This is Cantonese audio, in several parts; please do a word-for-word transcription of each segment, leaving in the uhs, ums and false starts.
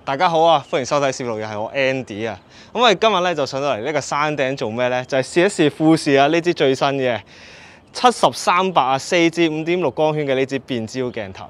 大家好啊，歡迎收睇攝錄，又係我 Andy 啊。咁我哋今日咧就上到嚟呢個山頂做咩咧？就係、是、試一試富士啊呢支最新嘅七十三百啊四至五點六光圈嘅呢支變焦鏡頭。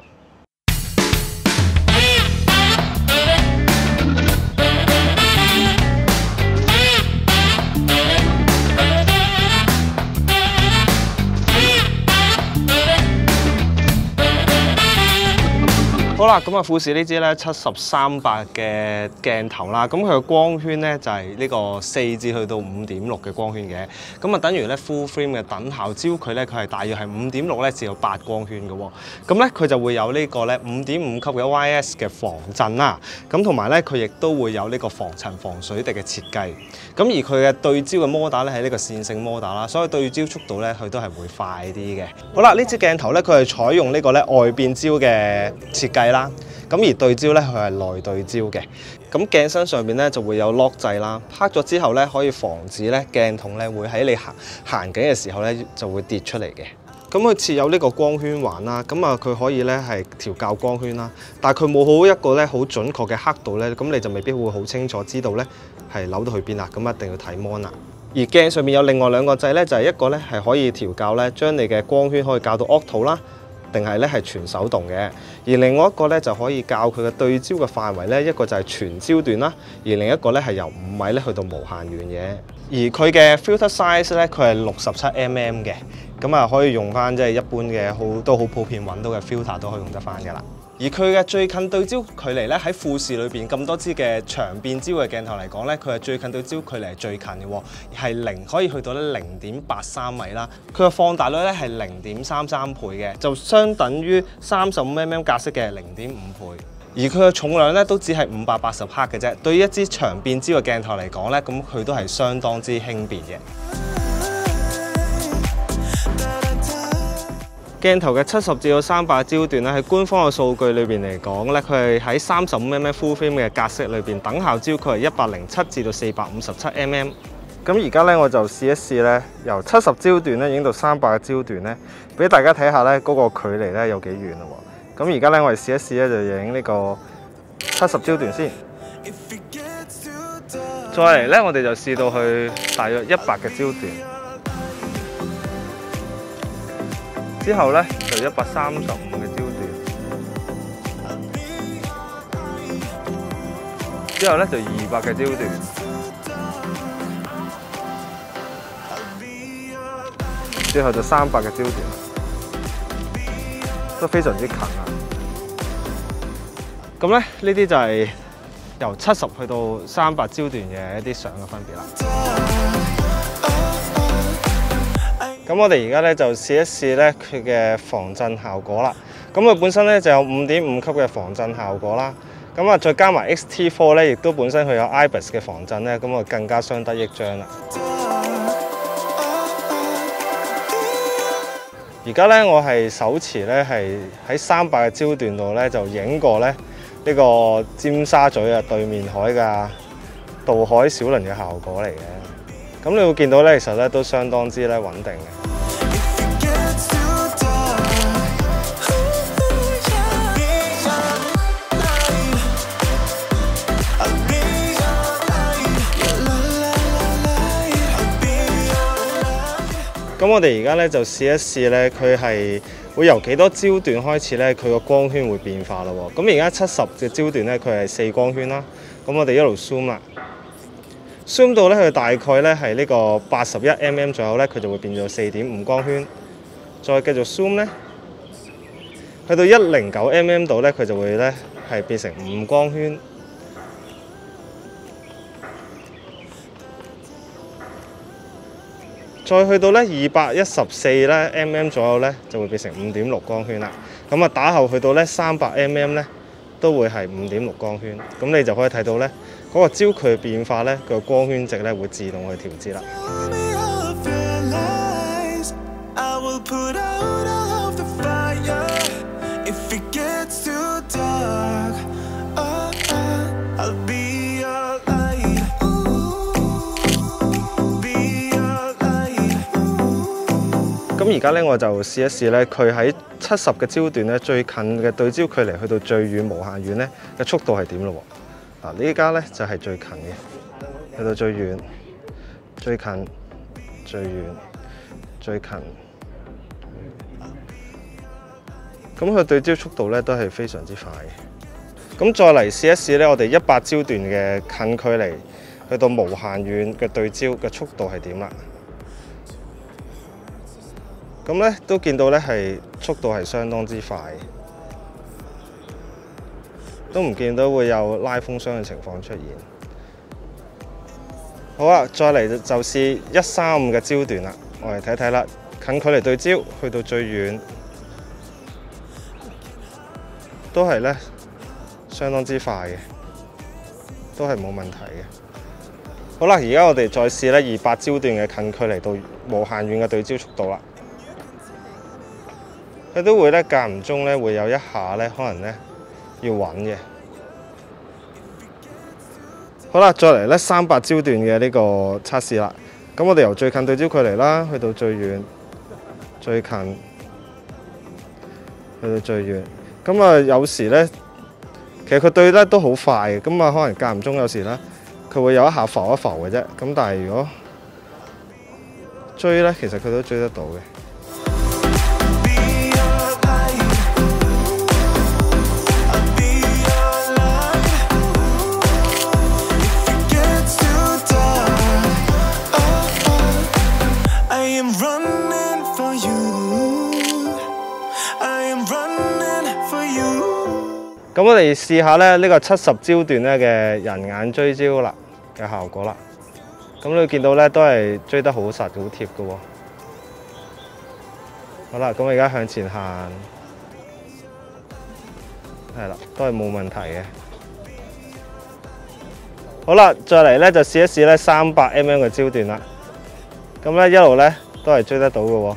好啦，咁啊，富士呢支咧七十三百嘅鏡頭啦，咁佢嘅光圈咧就係呢個四至去到五點六嘅光圈嘅，咁啊等於咧 full frame 嘅等效焦距咧，佢係大約係五點六咧至到八光圈嘅喎，咁咧佢就會有呢個咧五點五級嘅 Y S 嘅防震啦，咁同埋咧佢亦都會有呢個防塵防水滴嘅設計，咁而佢嘅對焦嘅摩打咧係呢個線性摩打啦，所以對焦速度咧佢都係會快啲嘅。好啦，呢支鏡頭咧佢係採用呢個咧外變焦嘅設計啦，咁而對焦咧佢係內對焦嘅，咁鏡身上面咧就會有 lock 掣啦，拍咗之後咧可以防止咧鏡筒咧會喺你行行緊嘅時候咧就會跌出嚟嘅。咁佢設有呢個光圈環啦，咁啊佢可以咧係調校光圈啦，但係佢冇好一個咧好準確嘅刻度咧，咁你就未必會好清楚知道咧係扭到去邊啦，咁一定要睇 mon 啦。而鏡上面有另外兩個掣咧，就係、是、一個咧係可以調校咧，將你嘅光圈可以校到 auto 啦。定係咧係全手動嘅，而另外一個咧就可以校佢嘅對焦嘅範圍咧，一個就係全焦段啦，而另一個咧係由五米咧去到無限遠嘅。而佢嘅 filter size 咧，佢係六十七 mm 嘅，咁啊可以用翻即係一般嘅好都好普遍揾到嘅 filter 都可以用得翻㗎啦。而佢嘅最近對焦距離咧喺富士裏邊咁多支嘅長變焦嘅鏡頭嚟講咧，佢係最近對焦距離係最近嘅喎，係零可以去到咧零點八三米啦。佢嘅放大率咧係零點三三倍嘅，就相等於三十五 mm 格式嘅零點五倍。而佢嘅重量咧都只係五百八十克嘅啫，對於一支長變焦嘅鏡頭嚟講咧，咁佢都係相當之輕便嘅。鏡頭嘅七十至到三百焦段咧，喺官方嘅數據裏邊嚟講咧，佢係喺三十五 mm full frame 嘅格式裏邊，等效焦距係一百零七至到四百五十七 mm。咁而家咧，我就試一試咧，由七十焦段咧影到三百嘅焦段咧，俾大家睇下咧嗰個距離咧有幾遠咯喎。咁而家咧，我哋試一試咧，就影呢個七十焦段先。再嚟咧，我哋就試到去大約一百嘅焦段。 之後咧就一百三十五嘅焦段，之後咧就二百嘅焦段，之後就三百嘅焦段，都非常之近啊！咁咧呢啲就係由七十去到三百焦段嘅一啲相嘅分別啦。 咁我哋而家咧就試一試咧佢嘅防震效果啦。咁佢本身咧就有五點五級嘅防震效果啦。咁啊再加埋 X T 四咧，亦都本身佢有 I B I S 嘅防震咧，咁啊更加相得益彰啦。而家咧我係手持咧係喺三百嘅焦段度咧就影過咧呢個尖沙咀啊對面海嘅渡海小輪嘅效果嚟嘅。 咁你會見到咧，其實咧都相當之咧穩定嘅。咁我哋而家咧就試一試咧，佢係會由幾多焦段開始咧，佢個光圈會變化咯喎。咁而家七十嘅焦段咧，佢係四光圈啦。咁我哋一路 zoom 啦。 zoom 到咧，佢大概咧係呢個八十一 mm 左右咧，佢就會變做四點五光圈。再繼續 zoom 咧，去到一零九 mm 度咧，佢就會咧係變成五光圈。再去到咧二百一十四咧 mm 左右咧，就會變成五點六光圈啦。咁啊打後去到咧三百 mm 咧，都會係五點六光圈。咁你就可以睇到咧。 嗰個焦距變化咧，佢個光圈值咧會自動去調節啦。咁而家咧，我就試一試咧，佢喺七十嘅焦段咧，最近嘅對焦距離去到最遠無限遠咧嘅速度係點咯喎？ 嗱呢家咧就係、是、最近嘅，去到最遠、最近、最遠、最近。咁佢對焦速度咧都係非常之快嘅。咁再嚟試一試咧，我哋一百焦段嘅近距離去到無限遠嘅對焦嘅速度係點啦？咁咧都見到咧係速度係相當之快，都唔見到會有拉風箱嘅情況出現。好啦，再嚟就試一三五嘅焦段啦，我哋睇睇啦，近距離對焦去到最遠。都係咧相當之快嘅，都係冇問題嘅。好啦，而家我哋再試咧二百焦段嘅近距離到無限遠嘅對焦速度啦。佢都會咧間唔中咧會有一下咧，可能咧要穩嘅。好啦，再嚟咧三百焦段嘅呢個測試啦。咁我哋由最近對焦距離啦，去到最遠、最近，去到最遠。咁啊，有時咧，其實佢對得都好快嘅，咁啊，可能間唔中有時咧，佢會有一下浮一浮嘅啫。咁但係如果追咧，其實佢都追得到嘅。咁我哋試下咧呢個七十焦段咧嘅人眼追焦啦嘅效果啦。咁你見到咧都係追得好實好貼嘅喎。好啦，咁我而家向前行，係啦，都係冇問題嘅。好啦，再嚟咧就試一試咧三百 mm 嘅焦段啦。咁咧一路咧都係追得到嘅喎，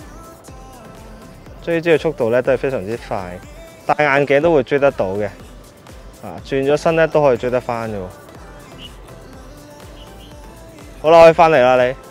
追焦嘅速度咧都係非常之快。戴眼鏡都會追得到嘅，啊轉咗身咧都可以追得翻嘅喎。好啦，可以翻嚟啦，你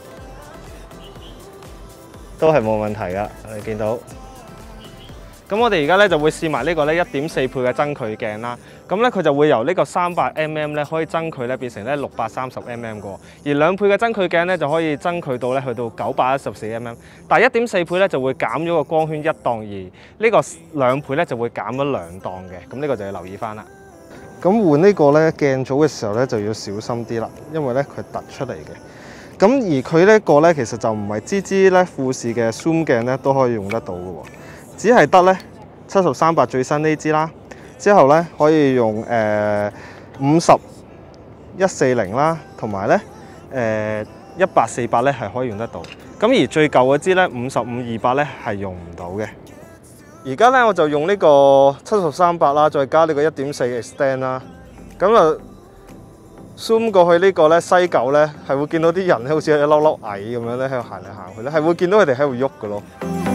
都係冇問題噶，你見到。咁我哋而家咧就會試埋呢個咧一點四倍嘅增距鏡啦。咁咧佢就會由呢個三百 mm 咧可以增距咧變成咧六百三十 mm 個，而兩倍嘅增距鏡咧就可以增距到咧去到九百一十四 mm。但係一點四倍咧就會減咗個光圈一檔，而呢個兩倍咧就會減咗兩檔嘅。咁呢個就要留意翻啦。咁換呢個咧鏡組嘅時候咧就要小心啲啦，因為咧佢突出嚟嘅。咁而佢呢個咧其實就唔係支支咧富士嘅 zoom 鏡咧都可以用得到嘅喎。只係得咧七十三百最新呢支啦，之後咧可以用誒五十一四零啦，同埋咧誒一百四百咧係可以用得到。咁而最舊嗰支咧五十五二百咧係用唔到嘅。而家咧我就用呢個七十三百啦，再加呢個一點四 extend 啦，咁啊 zoom 過去呢個咧西九咧係會見到啲人咧好似一粒粒蟻咁樣咧喺度行嚟行去咧，係會見到佢哋喺度喐嘅咯。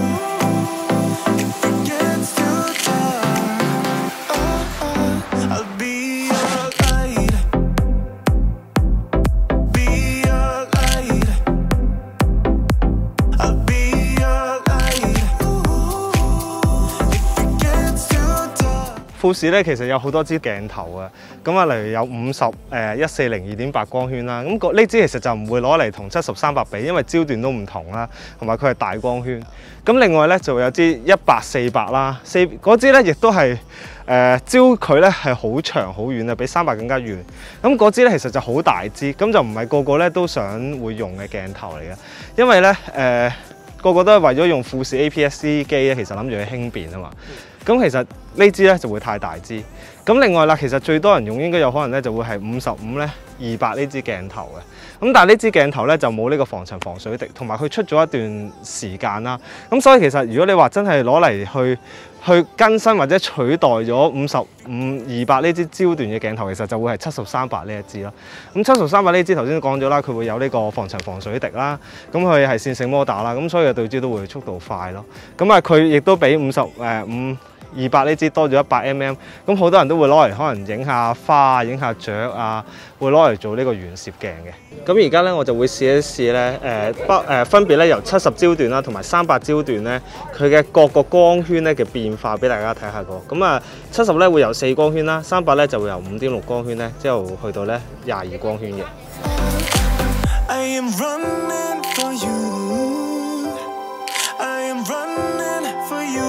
富士咧其實有好多支鏡頭啊，咁啊例如有五十誒一四零二點八光圈啦，咁呢支其實就唔會攞嚟同七十三百比，因為焦段都唔同啦，同埋佢係大光圈。咁另外咧就會有支一百四百啦，四嗰支咧亦都係誒焦距咧係好長好遠啊，比三百更加遠。咁嗰支咧其實就好大支，咁就唔係個個咧都想會用嘅鏡頭嚟嘅，因為咧誒、呃、個個都係為咗用富士 A P S C 機咧，其實諗住去輕便啊嘛。咁其實呢支咧就會太大支。咁另外啦，其實最多人用應該有可能咧就會係五十五咧二百呢支鏡頭嘅。咁但係呢支鏡頭咧就冇呢個防塵防水滴，同埋佢出咗一段時間啦。咁所以其實如果你話真係攞嚟去去更新或者取代咗五十五二百呢支焦段嘅鏡頭，其實就會係七十三百呢一支咯。咁七十三百呢支頭先都講咗啦，佢會有呢個防塵防水滴啦。咁佢係線性摩打啦，咁所以對焦都會速度快咯。咁啊佢亦都比五十誒五二百呢支多咗一百 mm， 咁好多人都會攞嚟可能影下花、影下雀啊，會攞嚟做呢個遠攝鏡嘅。咁而家咧我就會試一試咧誒不誒分別咧由七十焦段啦同埋三百焦段咧，佢嘅各個光圈咧嘅變化俾大家睇下個。咁啊七十咧會由四光圈啦，三百咧就會由五點六光圈咧，之後去到咧廿二光圈嘅。I am running for you. I am running for you.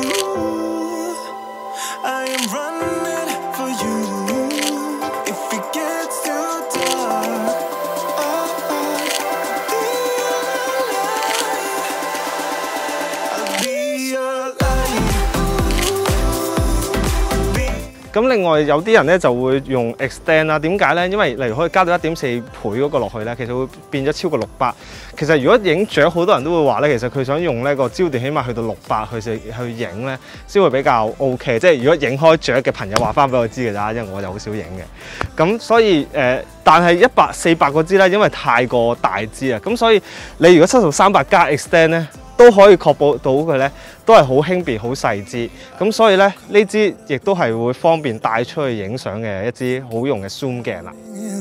I am running for you. If it gets too dark, oh, I'll be your light. 咁另外有啲人咧就會用 extend 啦，點解咧？因為例如可以加到一點四倍嗰個落去咧，其實會變咗超過六百。其實如果影雀，好多人都會話咧，其實佢想用呢個焦段起碼去到六百去去影咧，先會比較 OK。即係如果影開雀嘅朋友話翻俾我知嘅咋，因為我就好少影嘅。咁所以誒、呃，但係一百四百嗰支咧，因為太過大支啊，咁所以你如果七十三百加 extend 咧，都可以確保到佢咧，都係好輕便、好細支。咁所以咧，呢支亦都係會方便帶出去影相嘅一支好用嘅 zoom 鏡啦。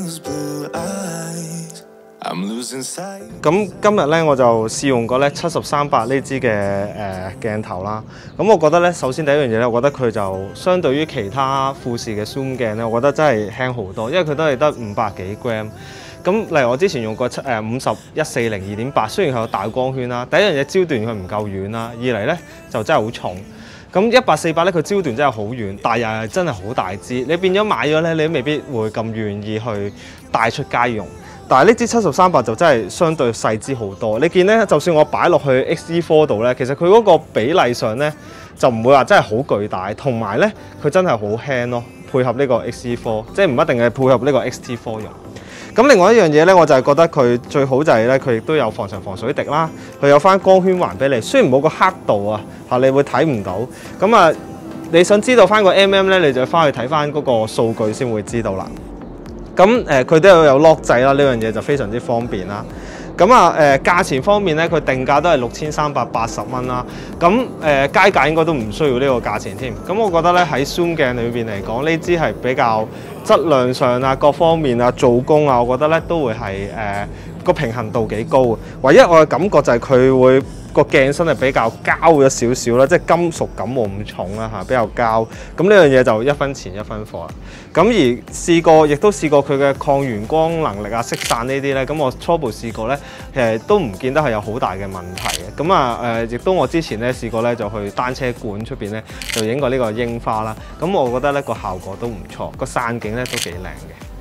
咁今日咧我就試用過咧七十三百呢支嘅誒鏡頭啦。咁我覺得咧，首先第一樣嘢咧，我覺得佢就相對於其他富士嘅 zoom 鏡咧，我覺得真係輕好多，因為佢都係得五百幾 gram。咁例如我之前用過七誒五十一四零二點八，雖然佢有大光圈啦，第一樣嘢焦段佢唔夠遠啦，二嚟咧就真係好重。咁一百四百咧，佢焦段真係好遠，但又係真係好大支。你變咗買咗咧，你都未必會咁願意去帶出街用。但係呢支七十三百就真係相對細支好多。你見咧，就算我擺落去 X E 四度咧，其實佢嗰個比例上咧就唔會話真係好巨大，同埋咧佢真係好輕咯，配合呢個 X E 四，即係唔一定係配合呢個 X T 四用。咁另外一樣嘢咧，我就係覺得佢最好就係咧，佢亦都有防塵防水滴啦，佢有翻光圈環俾你，雖然冇個黑度啊，嚇你會睇唔到。咁啊，你想知道翻個 mm 咧，你就翻去睇翻嗰個數據先會知道啦。咁誒，佢、呃、都有有 lock 掣啦，呢樣嘢就非常之方便啦。咁啊誒、呃，價錢方面咧，佢定價都係六千三百八十蚊啦。咁誒、呃，街價應該都唔需要呢個價錢添。咁我覺得咧喺 zoom 鏡裏邊嚟講，呢支係比較質量上啊、各方面啊、做工啊，我覺得咧都會係誒個平衡度幾高。唯一我嘅感覺就係佢會個鏡身係比較膠咗少少啦，即係金屬感冇咁重啦嚇，比較膠。咁呢樣嘢就一分錢一分貨啦。咁而試過，亦都試過佢嘅抗原光能力啊、色散呢啲咧。咁我初步試過咧，其實都唔見得係有好大嘅問題嘅。咁啊誒，亦都我之前咧試過咧，就去單車館出邊咧就影過呢個櫻花啦。咁我覺得咧個效果都唔錯，個散景咧都幾靚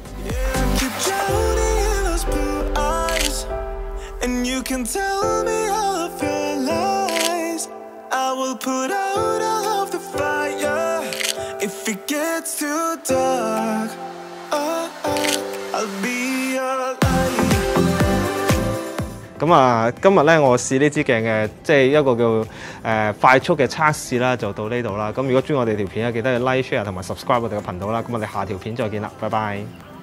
嘅。咁啊，今日咧我試呢支鏡嘅，即係一個叫誒、呃、快速嘅測試啦，就到呢度啦。咁如果中意我哋條片咧，記得要 like、share 同埋 subscribe 我哋嘅頻道啦。咁我哋下條片再見啦，拜拜。